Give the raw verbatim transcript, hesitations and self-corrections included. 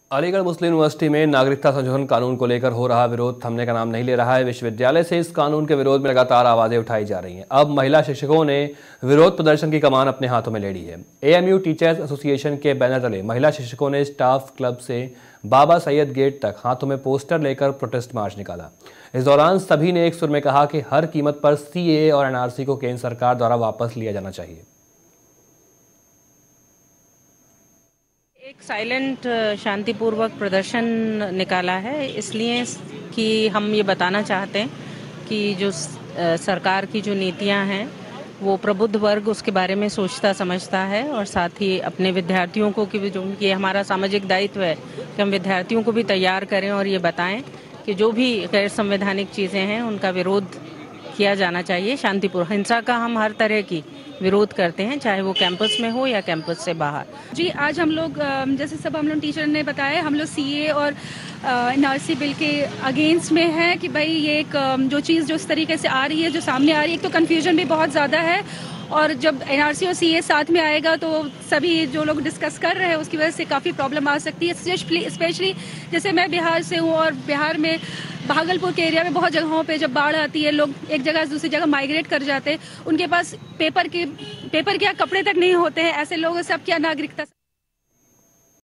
अलीगढ़ मुस्लिम university में नागरिकता संशोधन कानून को लेकर हो रहा विरोध थमने का नाम नहीं ले रहा है। विश्वविद्यालय से इस कानून के विरोध में लगातार आवाजें उठाई जा रही हैं। अब महिला शिक्षकों ने विरोध प्रदर्शन की कमान अपने हाथों में ले ली है। एएमयू टीचर्स एसोसिएशन के बैनर तले महिला शिक्षकों ने स्टाफ क्लब से बाबा सैयद गेट तक हाथों में पोस्टर लेकर प्रोटेस्ट मार्च निकाला। इस दौरान सभी ने एक सुर में कहा कि हर कीमत पर सीएए और एनआरसी को केंद्र सरकार द्वारा वापस लिया जाना चाहिए। एक साइलेंट शांतिपूर्वक प्रदर्शन निकाला है, इसलिए कि हम ये बताना चाहते हैं कि जो सरकार की जो नीतियां हैं वो प्रबुद्ध वर्ग उसके बारे में सोचता समझता है, और साथ ही अपने विद्यार्थियों को कि जो ये हमारा सामाजिक दायित्व है कि हम विद्यार्थियों को भी तैयार करें और ये बताएं कि जो भी गैर संवैधानिक चीज़ें हैं उनका विरोध किया जाना चाहिए। शांतिपूर्ण हिंसा का हम हर तरह की विरोध करते हैं, चाहे वो कैंपस में हो या कैंपस से बाहर। जी, आज हम लोग जैसे सब हम लोग टीचर ने बताया, हम लोग सीए और एनआरसी बिल के अगेंस्ट में है कि भाई ये एक जो चीज़ जो इस तरीके से आ रही है, जो सामने आ रही है, एक तो कन्फ्यूजन भी बहुत ज़्यादा है, और जब एनआरसी और सीए साथ में आएगा तो सभी जो लोग डिस्कस कर रहे हैं उसकी वजह से काफ़ी प्रॉब्लम आ सकती है। स्पेशली जैसे मैं बिहार से हूँ और बिहार में भागलपुर के एरिया में बहुत जगहों पे जब बाढ़ आती है, लोग एक जगह से दूसरी जगह माइग्रेट कर जाते हैं, उनके पास पेपर के पेपर क्या कपड़े तक नहीं होते हैं। ऐसे लोगों से अब क्या नागरिकता